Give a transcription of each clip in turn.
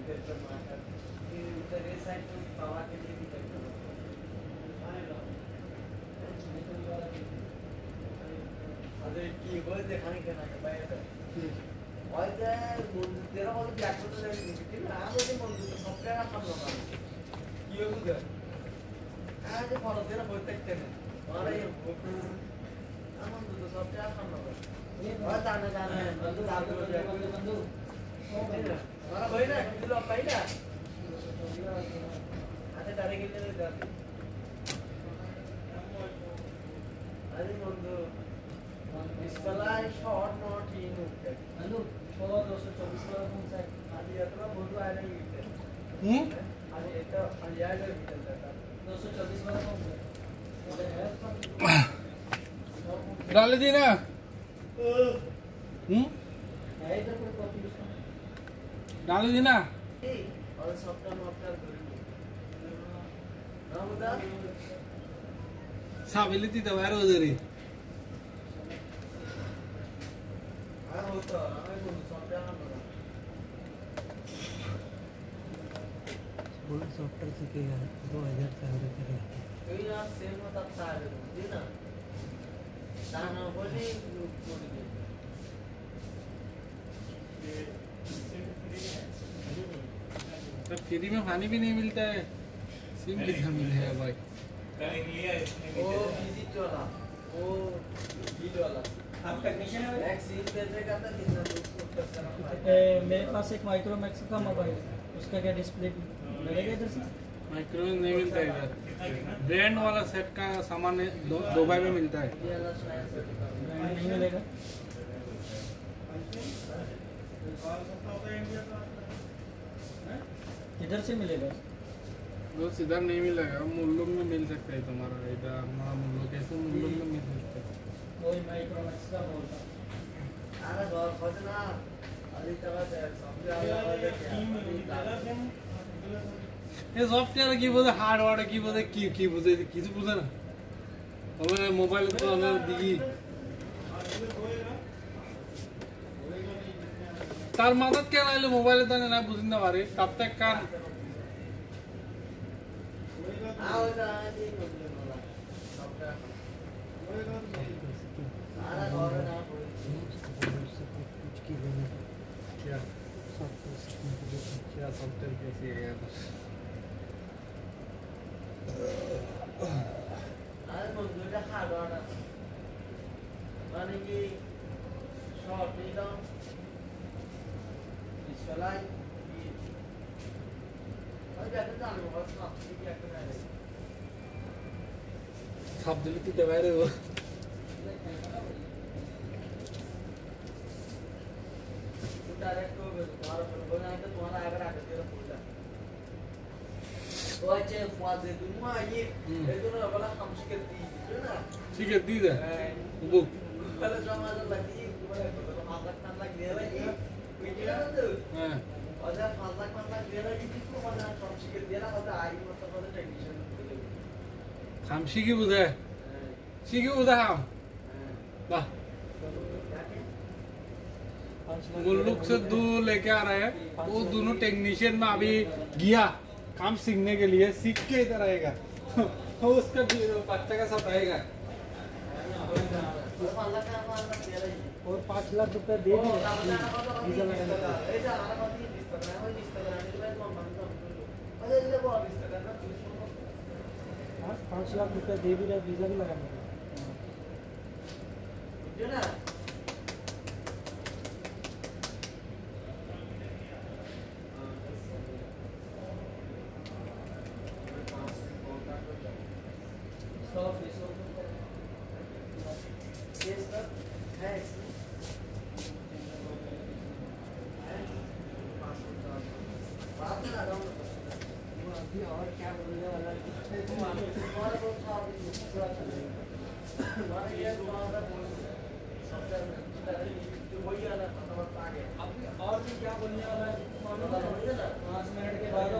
अरे की बोल देखाने के ना बाय और तेरा वाला ब्लैक बोर्ड से लेकिन आगे से मंदिर सॉफ्टवेयर का काम होगा ये उधर आगे फॉलो तेरा बहुत तकते हैं और ये हम तो सॉफ्टवेयर काम होगा और जाना है बंदू बंदू हमारा भाई ना किलो भाई ना आते डाले के लिए जाते अरे बंदू इसपलाई शॉर्ट नॉट इन होते बंदू 224 वाला कौन सा आज ये तो बहुत आ रही है आज ये तो आज यार जो चलता था 224 वाला कौन सा डाल दी ना है इधर कोई कॉपी उसका डाल दी ना और सॉफ्टवेयर मॉफ्टवेयर ना बता साबिलिटी तो वायर उधर ही हां होता हमें को सॉफ्टवेयर ना बता बोल सॉफ्टवेयर सीखेगा 2000 सैलरी करेगा कोई ना सेम होता था जी ना दाना बोली बोल दे तो फ्री में पानी भी नहीं मिलता है सिम कितना मिल है भाई वो विजिट वाला वो बिल वाला आप टेक्नीशियन है एक सील देगा तो कितना मेरे पास एक माइक्रोमैक्स का मोबाइल है उसका क्या डिस्प्ले मिलेगा इधर से माइक्रो नहीं मिलता है इधर ब्रांड वाला सेट का सामान दो भाई में मिलता है नहीं मिलेगा इधर से मिलेगा वो सीधा नहीं मिलेगा मुल्लुक में मिल सकता है तुम्हारा इधर हमारा मुल्लुक ऐसे मुल्लुक में मिल सकता है वही माइक्रोमैक्स का बोलता अरे घर खोजना अभी तक सॉफ्टवेयर ये सॉफ्टवेयर की बोले हार्डवेयर की बोले की बोले किसी बोले ना हमें मोबाइल तो हमें दिगी तार मदद क्या ना ले मोबाइल तो ना बुझिंदा बारे तब तक कान आओ जाने बोलने सॉफ्टवेयर सारा घर ना कुछ की लेने क्या सॉफ्टवेयर क्या सॉफ्टवेयर कैसे है यार अरे मंदिर का हार्डवेयर माने कि शॉर्ट नहीं तो इसलाई और जाते जाने बहुत साफ क्या करना है सब दिल की दवाई रे वो डायरेक्ट को तुम्हारा बना तो तुम्हारा अगर आकर तेरा पूरा तो अच्छे फाजे तुम ये ना वाला हम शिकती है ना शिकती है बुक पहले जमा तो लगी तुम्हारे तो आगत ना लग गया ये मीटिंग ना तो हां और जब 5 लाख दे रहा है किसको मना हम शिकती है ना होता आई मतलब होता टेक्नीशियन हम शिकी बुझे शिकी बुझे हम वाह मुल्लुक से दो लेके आ रहे हैं वो दोनों टेक्नीशियन में अभी गया काम सीखने के लिए सीख के इधर आएगा उसका बच्चा का सब आएगा और 5 लाख रुपए दे दिए वीजा लगाने हाँ 5 लाख रुपए दे भी रहे वीजा भी लगाने और क्या बोलने वाला और भी क्या बोलने वाला है 5 मिनट के बाद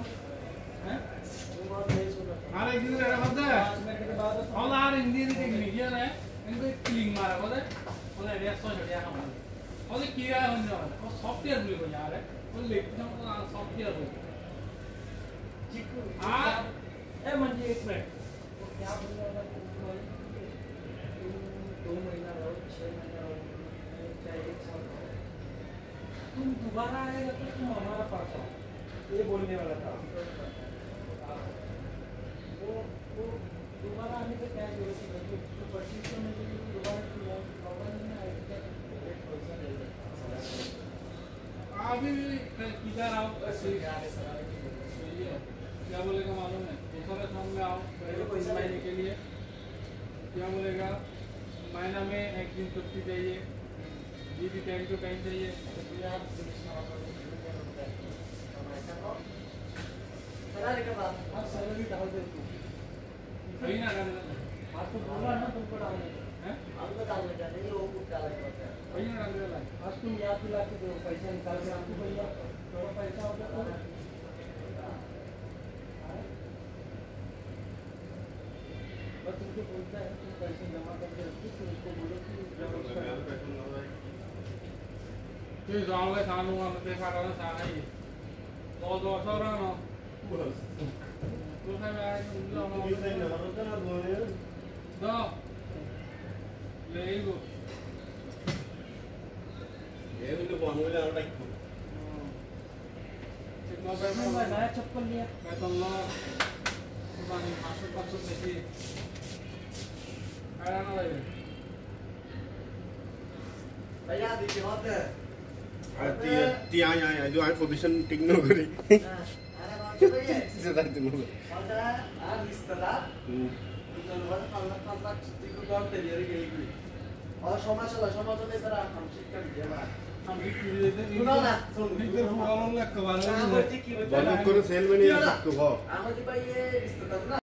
अरे किधर है बंदा 5 मिनट के बाद और यार हिंदी टेक्नीशियन है इनको एक क्लिंग मारा बोले बोले रेस तो चढ़िया हम और किया है हमने और सॉफ्टवेयर भी को यार है वो लिखना सॉफ्टवेयर हो चिकू हां ए मंजी एक मिनट वो क्या बोलने वाला तुम 2 महीना रहो 6 महीना रहो चाहे 1 साल रहो तुम दोबारा आएगा तो तुम हमारा पास आओ ये बोलने वाला था वो दोबारा आने का क्या जरूरत है तो परचेज करने के लिए दोबारा प्रॉब्लम नहीं आएगा पैसा ले अभी भी किधर आओ सही है क्या बोलेगा मालूम है दूसरा काम में आओ पहले कोई महीने के लिए क्या बोलेगा महीना में 1 दिन छुट्टी चाहिए ये भी टाइम टू टाइम चाहिए तो आप सैलरी के बाद हाँ सैलरी डाल दे तू कहीं ना डालना हाँ तो बोला ना तुमको डालने हैं हम तो डालने का नहीं वो कुछ डालने का कहीं ना डालना आज तुम याद दिला के दो पैसा निकाल के आपको भैया थोड़ा पैसा होगा तो बस तुमको बोलता है तुम पैसे जमा करके रखो फिर उसको बोलो कि तो गांव के सानू में देखा रहा सारा ही दो सौ रहा ना तो सब आए दो ले गो मैं नया चप्पल लिया मैं तो लो पुरानी 500 देखिए आया ना भाई भैया दीजिए होते ત્યાં જો આ પોઝિશન ટીક ન કરી अरे बाप रे भैया જતા તું होता है आ रिश्तेदार तो लोग खाना चिकू कौन तैयारी की और समाचार इधर हम शिक्षक दिया हम भी पीले थे सुनो ना सुन इधर फुवारों लग कवाल बंदूक બંદૂક કરો સેલ બની તો હો আমাদের ভাই ये रिश्तेदार ना